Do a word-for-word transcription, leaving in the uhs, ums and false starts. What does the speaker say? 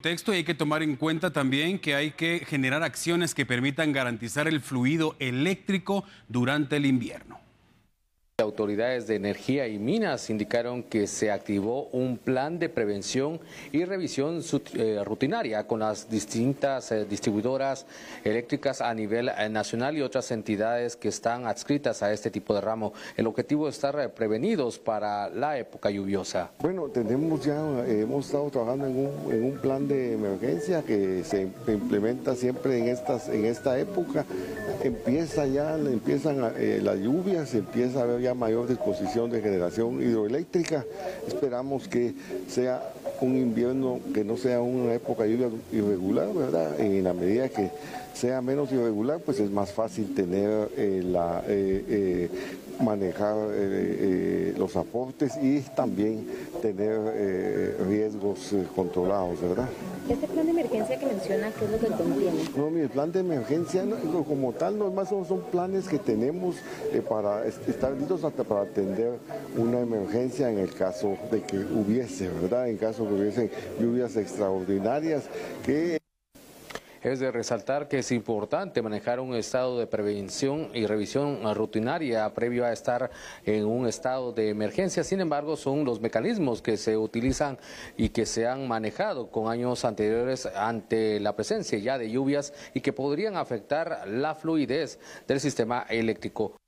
Texto y hay que tomar en cuenta también que hay que generar acciones que permitan garantizar el fluido eléctrico durante el invierno. Autoridades de energía y minas indicaron que se activó un plan de prevención y revisión rutinaria con las distintas distribuidoras eléctricas a nivel nacional y otras entidades que están adscritas a este tipo de ramo. El objetivo es estar prevenidos para la época lluviosa. Bueno, tenemos ya, hemos estado trabajando en un, en un plan de emergencia que se implementa siempre en, estas, en esta época. Empieza ya, empiezan eh, las lluvias, empieza a haber ya mayor disposición de generación hidroeléctrica. Esperamos que sea un invierno que no sea una época de lluvia irregular, ¿verdad? En la medida que sea menos irregular, pues es más fácil tener eh, la eh, eh, manejar eh, eh, los aportes y también tener eh, riesgos eh, controlados, ¿verdad? Este plan de emergencia que menciona, ¿qué es lo que contiene? No, mi plan de emergencia no, como tal, no más son, son planes que tenemos eh, para estar listos hasta para atender una emergencia en el caso de que hubiese, ¿verdad? En caso que hubiesen lluvias extraordinarias que... Es de resaltar que es importante manejar un estado de prevención y revisión rutinaria previo a estar en un estado de emergencia. Sin embargo, son los mecanismos que se utilizan y que se han manejado con años anteriores ante la presencia ya de lluvias y que podrían afectar la fluidez del sistema eléctrico.